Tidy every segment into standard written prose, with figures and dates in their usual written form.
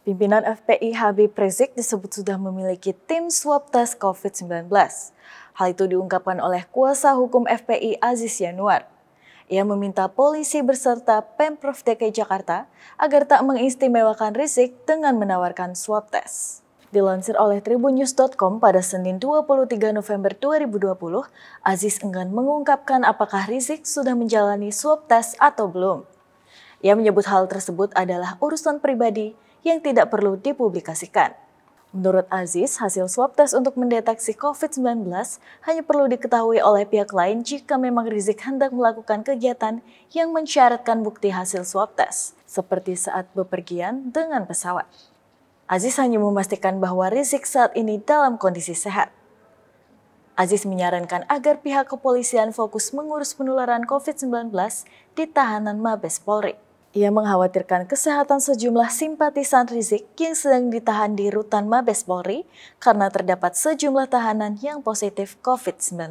Pimpinan FPI Habib Rizik disebut sudah memiliki tim swab tes COVID-19. Hal itu diungkapkan oleh kuasa hukum FPI Aziz Yanuar. Ia meminta polisi beserta Pemprov DKI Jakarta agar tak mengistimewakan Rizik dengan menawarkan swab tes. Dilansir oleh tribunnews.com pada Senin 23 November 2020, Aziz enggan mengungkapkan apakah Rizik sudah menjalani swab tes atau belum. Ia menyebut hal tersebut adalah urusan pribadi yang tidak perlu dipublikasikan. Menurut Aziz, hasil swab tes untuk mendeteksi COVID-19 hanya perlu diketahui oleh pihak lain jika memang Rizik hendak melakukan kegiatan yang mensyaratkan bukti hasil swab tes, seperti saat bepergian dengan pesawat. Aziz hanya memastikan bahwa Rizik saat ini dalam kondisi sehat. Aziz menyarankan agar pihak kepolisian fokus mengurus penularan COVID-19 di tahanan Mabes Polri. Ia mengkhawatirkan kesehatan sejumlah simpatisan Rizik yang sedang ditahan di rutan Mabes Polri karena terdapat sejumlah tahanan yang positif COVID-19.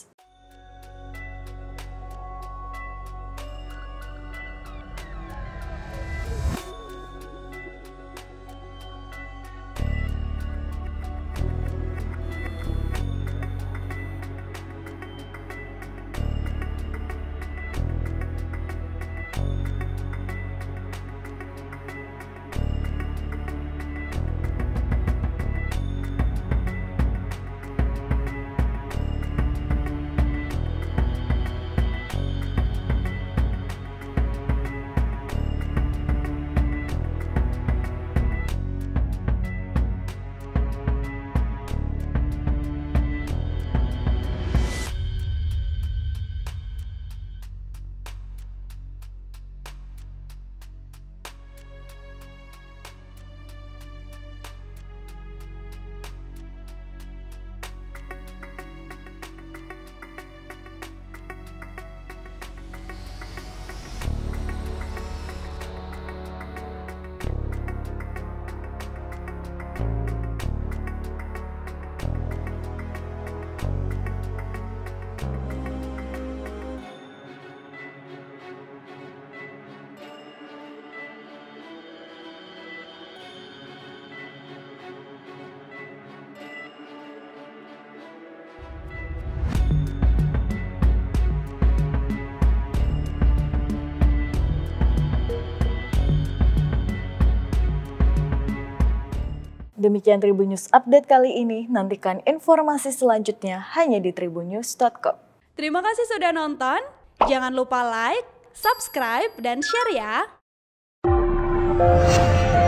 Demikian Tribun News Update kali ini. Nantikan informasi selanjutnya hanya di tribunnews.com. Terima kasih sudah nonton. Jangan lupa like, subscribe, dan share ya.